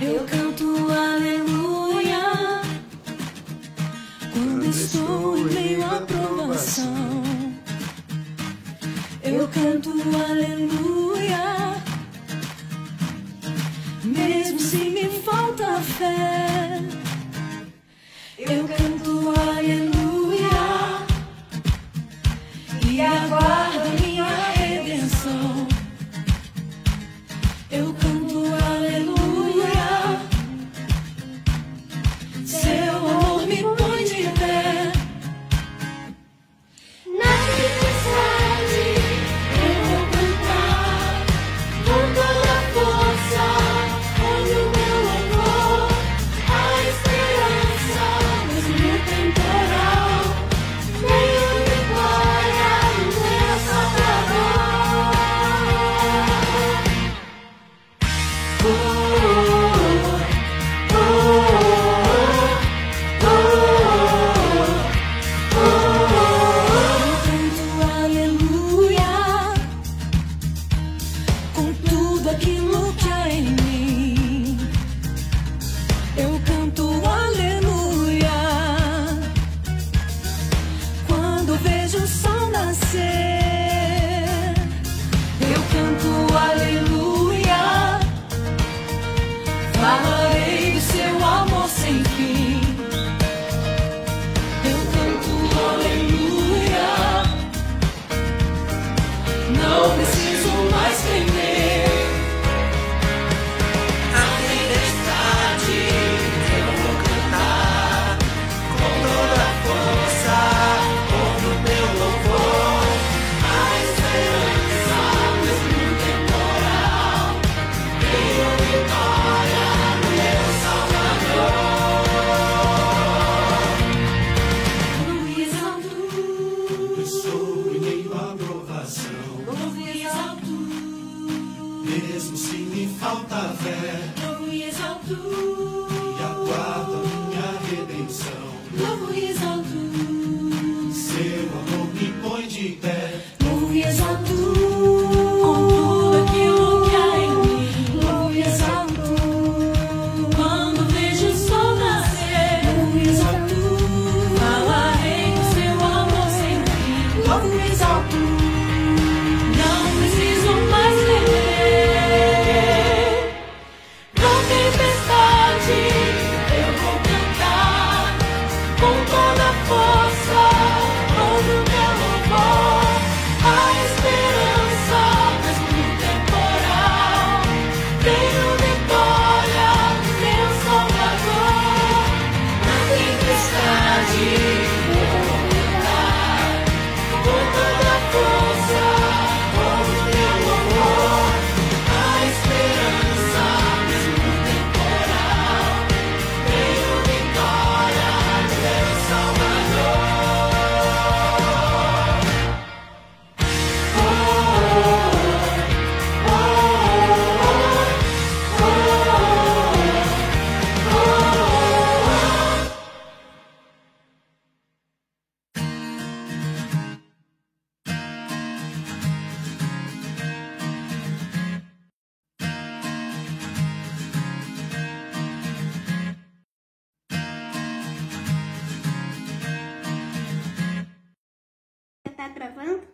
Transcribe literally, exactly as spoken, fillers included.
Eu canto aleluia quando estou em meio à provação. Eu canto aleluia mesmo se me falta fé. Eu canto aleluia e aguardo minha redenção. Eu canto aleluia, seu amor me põe de pé. Na tempestade eu vou cantar com toda a força, onde o meu louvor, a esperança, mesmo no temporal, meio de glória no meu Salvador. Aquilo que há em mim, eu canto aleluia quando vejo o sol nascer. Eu canto aleluia, falarei do seu amor sem fim. Eu canto aleluia, não preciso mais temer. Mesmo se me falta fé, Louvo e exalto, e aguardo a minha redenção. louvo e exalto, Seu amor me põe de pé. louvo e exalto, com tudo aquilo que há em mim. Louvo e exalto, quando vejo o sol nascer. Louvo e exalto, falarei do seu amor sem fim. Louvo e exalto, não preciso mais temer. Tá travando?